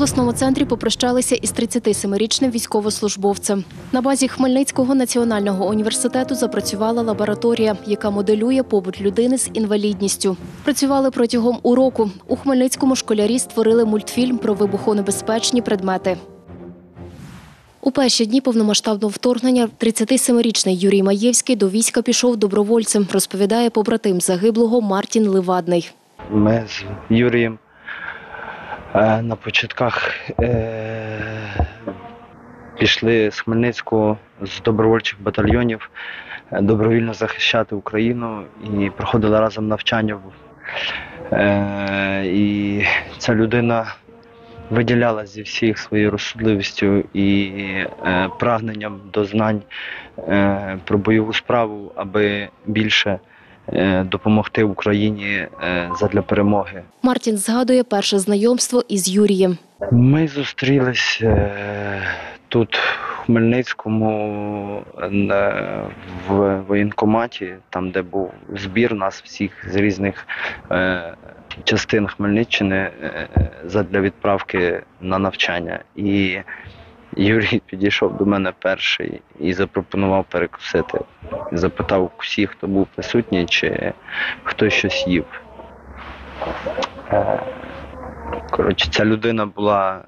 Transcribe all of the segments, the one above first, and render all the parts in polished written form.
обласному центрі попрощалися із 37-річним військовослужбовцем. На базі Хмельницького національного університету запрацювала лабораторія, яка моделює побут людини з інвалідністю. Працювали протягом уроку. У Хмельницькому школярі створили мультфільм про вибухонебезпечні предмети. У перші дні повномасштабного вторгнення 37-річний Юрій Маєвський до війська пішов добровольцем, розповідає побратим загиблого Мартін Ливадний. Ми з Юрієм на початках пішли з Хмельницького, з добровольчих батальйонів, добровільно захищати Україну і проходили разом навчання. І ця людина виділялася зі всіх своєю розсудливістю і прагненням до знань про бойову справу, аби більше допомогти Україні задля перемоги. Мартін згадує перше знайомство із Юрієм. Ми зустрілись тут, в Хмельницькому, в воєнкоматі, там, де був збір нас всіх з різних частин Хмельниччини задля відправки на навчання. І Юрій підійшов до мене перший і запропонував перекусити. Запитав всіх, хто був присутній, чи хтось щось їв. Коротше, ця людина була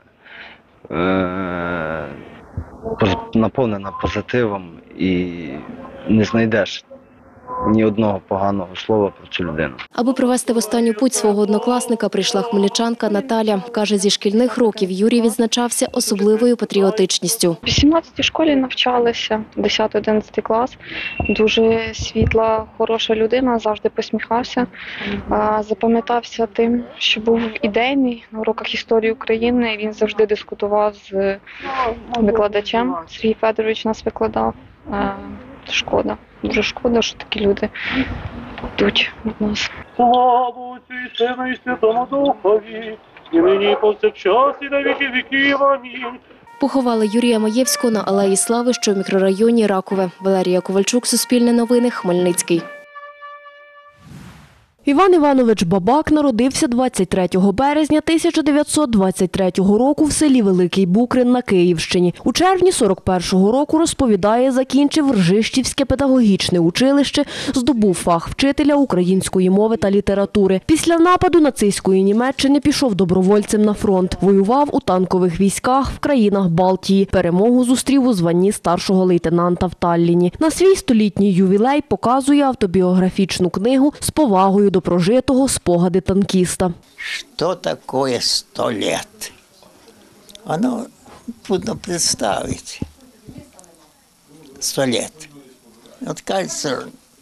наповнена позитивом і не знайдеш ні одного поганого слова про цю людину. Аби провести в останню путь свого однокласника, прийшла хмельничанка Наталя. Каже, зі шкільних років Юрій відзначався особливою патріотичністю. В 18-й школі навчалися, 10-11 клас. Дуже світла, хороша людина, завжди посміхався. Запам'ятався тим, що був ідейний на уроках історії України. Він завжди дискутував з викладачем. Сергій Федорович нас викладав. Шкода. Дуже шкода, що такі люди йдуть від нас. Славу Отцю і Сину і Святому Духові, і нині повсякчас і на віки віків. Амінь. Поховали Юрія Маєвського на Алеї Слави, що в мікрорайоні Ракове. Валерія Ковальчук, Суспільне новини, Хмельницький. Іван Іванович Бабак народився 23 березня 1923 року в селі Великий Букрин на Київщині. У червні 41-го року, розповідає, закінчив Ржищівське педагогічне училище, здобув фах вчителя української мови та літератури. Після нападу нацистської Німеччини пішов добровольцем на фронт. Воював у танкових військах в країнах Балтії. Перемогу зустрів у званні старшого лейтенанта в Талліні. На свій столітній ювілей показує автобіографічну книгу з повагою до прожитого спогади танкіста. Что такое 100 лет? Оно трудно представить. 100 лет. Вот кажется,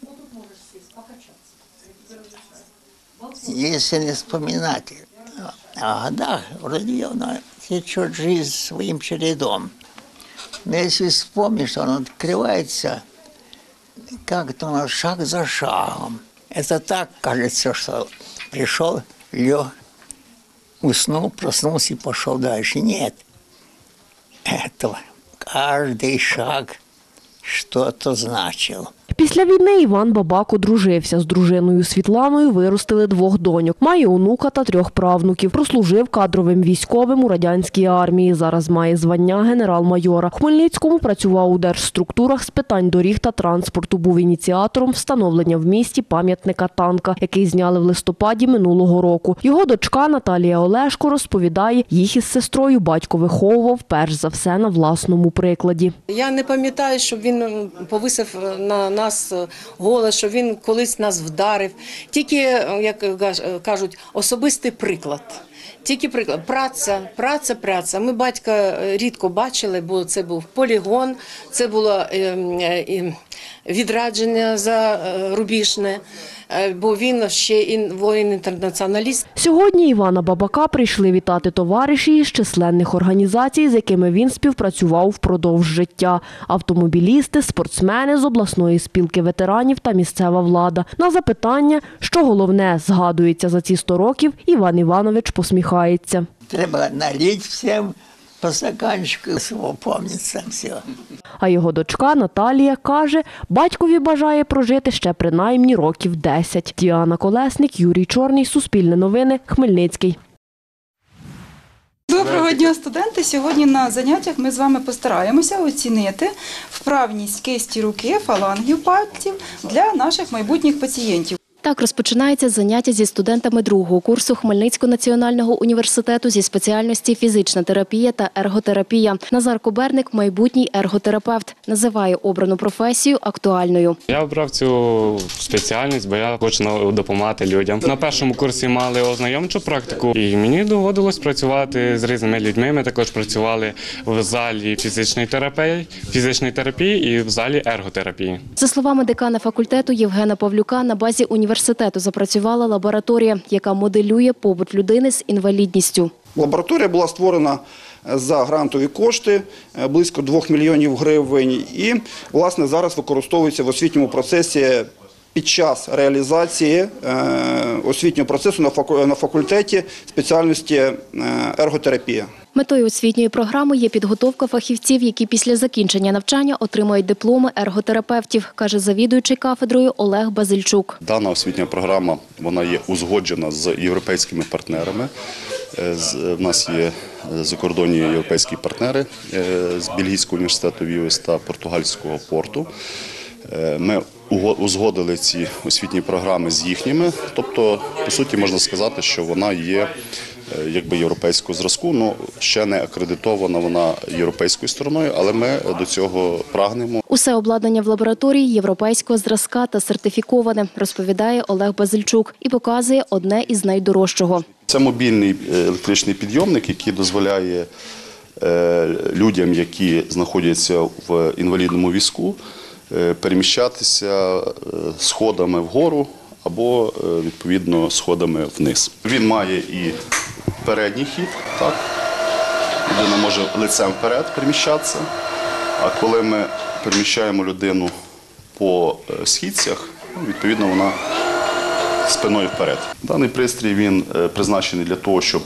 если не вспоминать о годах, вроде оно течет жизнь своим чередом. Но если вспомнишь, он открывается как-то шаг за шагом. Это так кажется, что пришел, лег, уснул, проснулся и пошел дальше. Нет. Это каждый шаг что-то значил. Після війни Іван Бабак одружився. З дружиною Світланою виростили 2 доньок. Має онука та 3 правнуків. Прослужив кадровим військовим у радянській армії. Зараз має звання генерал-майора. В Хмельницькому працював у держструктурах з питань доріг та транспорту. Був ініціатором встановлення в місті пам'ятника танка, який зняли в листопаді минулого року. Його дочка Наталія Олешко розповідає, їх із сестрою батько виховував перш за все на власному прикладі. Я не пам'ятаю, щоб він повисив на нас голос, що він колись нас вдарив. Тільки, як кажуть, особистий приклад. Тільки приклад. Праця. Ми батька рідко бачили, бо це був полігон, це було відрадження зарубіжне, бо він ще воїн-інтернаціоналіст. Сьогодні Івана Бабака прийшли вітати товариші із численних організацій, з якими він співпрацював впродовж життя. Автомобілісти, спортсмени з обласної спілки ветеранів та місцева влада. На запитання, що головне згадується за ці 100 років, Іван Іванович посміхається. Треба налити всім по стаканчику, свого пам'ятається все. А його дочка Наталія каже, батькові бажає прожити ще принаймні років 10. Діана Колесник, Юрій Чорний, Суспільне новини, Хмельницький. Доброго дня, студенти! Сьогодні на заняттях ми з вами постараємося оцінити вправність кисті руки, фалангів пальців для наших майбутніх пацієнтів. Так розпочинається заняття зі студентами другого курсу Хмельницького національного університету зі спеціальності фізична терапія та ерготерапія. Назар Коберник – майбутній ерготерапевт. Називає обрану професію актуальною. Я обрав цю спеціальність, бо я хочу допомагати людям. На першому курсі мали ознайомчу практику, і мені доводилось працювати з різними людьми. Ми також працювали в залі фізичної терапії і в залі ерготерапії. За словами декана факультету Євгена Павлюка, на базі університету запрацювала лабораторія, яка моделює побут людини з інвалідністю. Лабораторія була створена за грантові кошти, близько 2 мільйонів гривень, і, власне, зараз використовується в освітньому процесі під час реалізації освітнього процесу на факультеті спеціальності ерготерапія. Метою освітньої програми є підготовка фахівців, які після закінчення навчання отримають дипломи ерготерапевтів, каже завідуючий кафедрою Олег Базильчук. Дана освітня програма вона є узгоджена з європейськими партнерами. В нас є закордонні європейські партнери з Бельгійського університету ВІОС та Португальського порту. Ми узгодили ці освітні програми з їхніми, тобто, по суті, можна сказати, що вона є якби європейського зразку, але ще не акредитована вона європейською стороною, але ми до цього прагнемо. Усе обладнання в лабораторії європейського зразка та сертифіковане, розповідає Олег Базильчук і показує одне із найдорожчого. Це мобільний електричний підйомник, який дозволяє людям, які знаходяться в інвалідному візку, переміщатися сходами вгору або, відповідно, сходами вниз. Він має і передній хід, так? Людина може лицем вперед переміщатися, а коли ми переміщаємо людину по східцях, відповідно, вона спиною вперед. Даний пристрій він призначений для того, щоб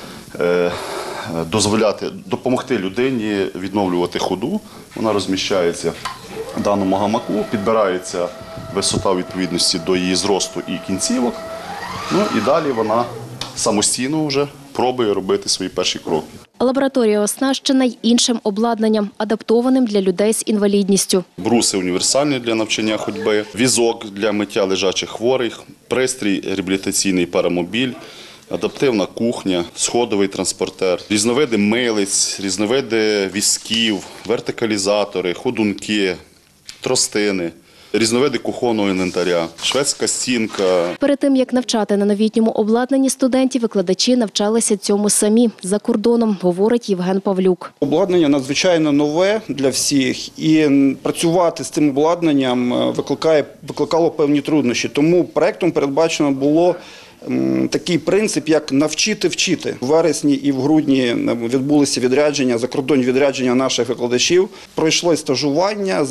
допомогти людині відновлювати ходу. Вона розміщається в даному гамаку, підбирається висота відповідності до її зросту і кінцівок. Ну і далі вона самостійно вже пробує робити свої перші кроки. Лабораторія оснащена й іншим обладнанням, адаптованим для людей з інвалідністю. Бруси універсальні для навчання ходьби, візок для миття лежачих хворих, пристрій реабілітаційний парамобіль, адаптивна кухня, сходовий транспортер, різновиди милиць, різновиди візків, вертикалізатори, ходунки, тростини, різновиди кухонного інвентаря, шведська стінка. Перед тим, як навчати на новітньому обладнанні студентів, викладачі навчалися цьому самі, за кордоном, говорить Євген Павлюк. Обладнання надзвичайно нове для всіх, і працювати з цим обладнанням викликало певні труднощі. Тому проєктом передбачено було такий принцип, як навчити вчити. У вересні і в грудні відбулися відрядження, закордонні відрядження наших викладачів. Пройшли стажування,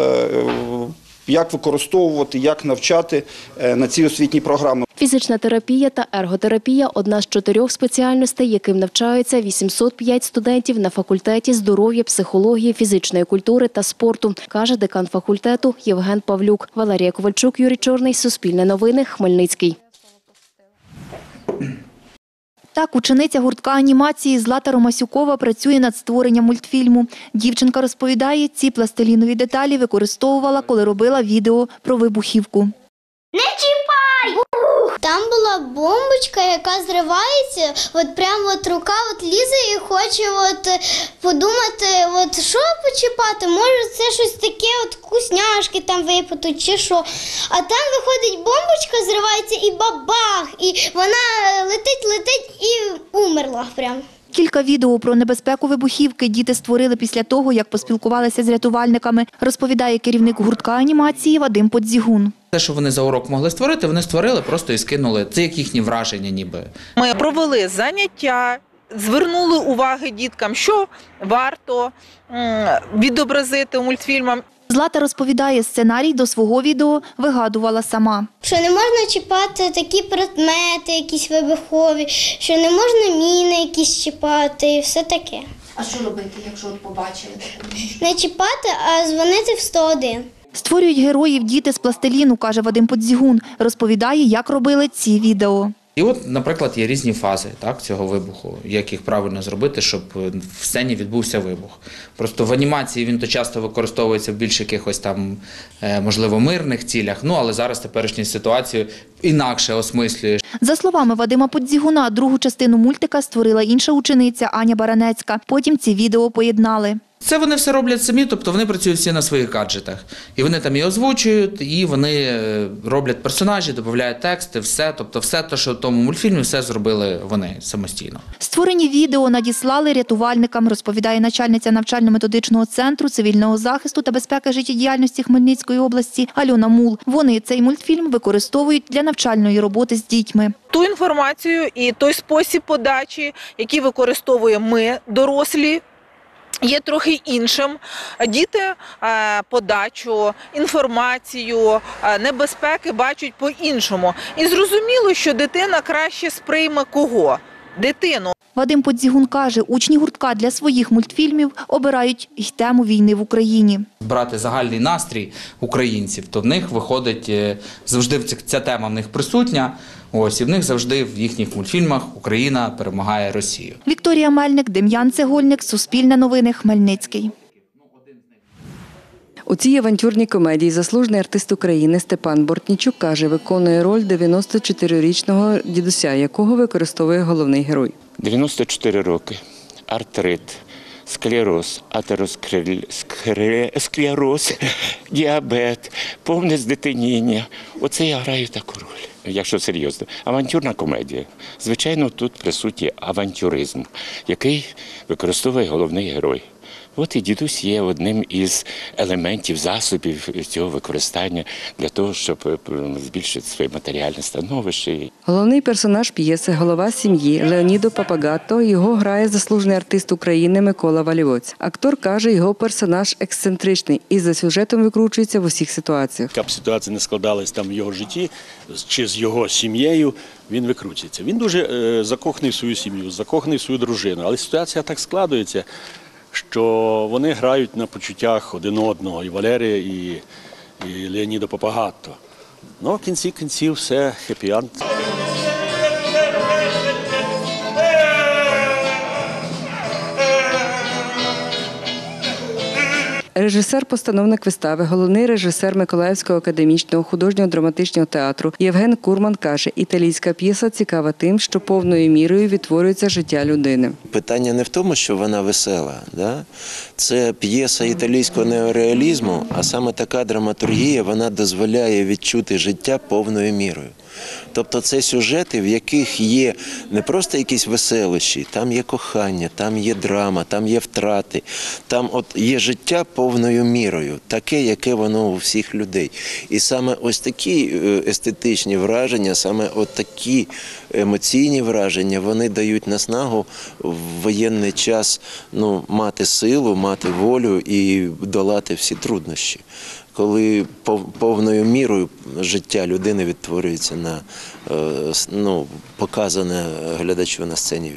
як використовувати, як навчати на ці освітні програми. Фізична терапія та ерготерапія – одна з 4 спеціальностей, яким навчаються 805 студентів на факультеті здоров'я, психології, фізичної культури та спорту, каже декан факультету Євген Павлюк. Валерія Ковальчук, Юрій Чорний, Суспільне новини, Хмельницький. Так, учениця гуртка анімації Злата Ромасюкова працює над створенням мультфільму. Дівчинка розповідає, ці пластилінові деталі використовувала, коли робила відео про вибухівку. Не чіпай! Там була бомбочка, яка зривається, от прямо рука лізе і хоче подумати, що почіпати, може це щось таке, вкусняшки там випадуть чи що. А там виходить бомбочка, зривається і бабах, і вона летить і умерла прямо. Кілька відео про небезпеку вибухівки діти створили після того, як поспілкувалися з рятувальниками, розповідає керівник гуртка анімації Вадим Подзігун. Те, що вони за урок могли створити, вони створили просто і скинули. Це як їхні враження ніби. Ми провели заняття, звернули увагу діткам, що варто відобразити у мультфільмах. Злата розповідає, сценарій до свого відео вигадувала сама. Що не можна чіпати такі предмети, якісь вибухові, що не можна міни якісь чіпати і все таке. А що робити, якщо побачили? Не чіпати, а дзвонити в 101. Створюють героїв діти з пластиліну, каже Вадим Подзігун. Розповідає, як робили ці відео. І от, наприклад, є різні фази цього вибуху, як їх правильно зробити, щоб в сцені відбувся вибух. Просто в анімації він то часто використовується в більш якихось там, можливо, мирних цілях, але зараз теперішню ситуацію інакше осмислює. За словами Вадима Подзігуна, другу частину мультика створила інша учениця Аня Баранецька. Потім ці відео поєднали. Це вони все роблять самі, тобто вони працюють всі на своїх гаджетах. І вони там і озвучують, і вони роблять персонажі, додають тексти, все. Тобто все те, що в тому мультфільмі, все зробили вони самостійно. Створені відео надіслали рятувальникам, розповідає начальниця навчально-методичного центру цивільного захисту та безпеки життєдіяльності Хмельницької області Альона Мул. Вони цей мультфільм використовують для навчальної роботи з дітьми. Ту інформацію і той спосіб подачі, який використовуємо ми, дорослі, є трохи іншим. Діти подачу, інформацію, небезпеки бачать по-іншому. І зрозуміло, що дитина краще сприйме кого? Дитину. Вадим Подзігун каже, учні гуртка для своїх мультфільмів обирають й тему війни в Україні. Брати загальний настрій українців, то в них виходить, завжди ця тема в них присутня, і в них завжди в їхніх мультфільмах Україна перемагає Росію. Вікторія Мельник, Дем'ян Цегольник, Суспільне новини, Хмельницький. У цій авантюрній комедії заслужений артист України Степан Бортнічук, каже, виконує роль 94-річного дідуся, якого використовує головний герой. 94 роки, артрит, склероз, атеросклероз, діабет, повне здетеніння. Оце я граю таку роль. Якщо серйозно, авантюрна комедія. Звичайно, тут присутній авантюризм, який використовує головний герой. От і дідусь є одним із елементів, засобів цього використання для того, щоб збільшити своє матеріальне становище. Головний персонаж п'єси – голова сім'ї Леонідо Папагато. Його грає заслужений артист України Микола Валівоць. Актор каже, його персонаж ексцентричний і за сюжетом викручується в усіх ситуаціях. Яка б ситуація не складалась там в його житті, чи з його сім'єю, він викручується. Він дуже закоханий в свою сім'ю, закоханий в свою дружину, але ситуація так складується, що вони грають на почуттях один одного, і Валерія, і Леонідо Папагато. В кінці кінців все хеппі-енд. Режисер-постановник вистави, головний режисер Миколаївського академічного художнього драматичного театру Євген Курман каже, італійська п'єса цікава тим, що повною мірою відтворюється життя людини. Питання не в тому, що вона весела. Це п'єса італійського неореалізму, а саме така драматургія, вона дозволяє відчути життя повною мірою. Тобто це сюжети, в яких є не просто якісь веселощі, там є кохання, там є драма, там є втрати, там є життя повною мірою, таке, яке воно у всіх людей. І саме ось такі естетичні враження, саме такі емоційні враження, вони дають наснагу в воєнний час мати силу, мати волю і долати всі труднощі. Коли повною мірою життя людини відтворюється на показане глядачу на сцені.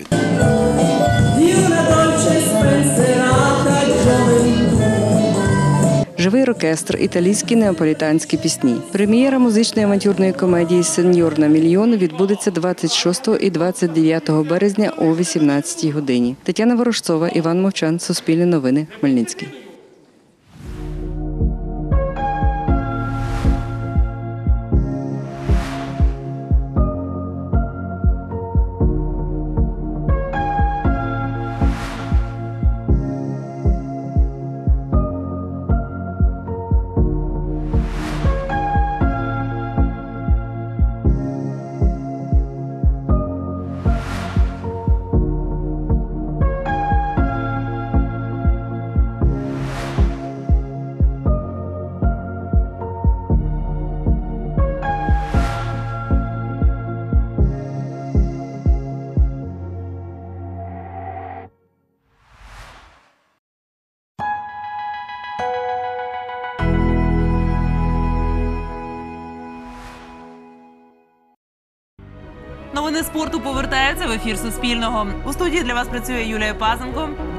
Живий оркестр, італійські неаполітанські пісні. Прем'єра музичної авантюрної комедії «Сеньор на мільйон» відбудеться 26 і 29 березня о 18-й годині. Тетяна Ворожцова, Іван Мовчан, Суспільне новини, Хмельницький. Новини спорту повертаються в ефір Суспільного. У студії для вас працює Юлія Пазенко.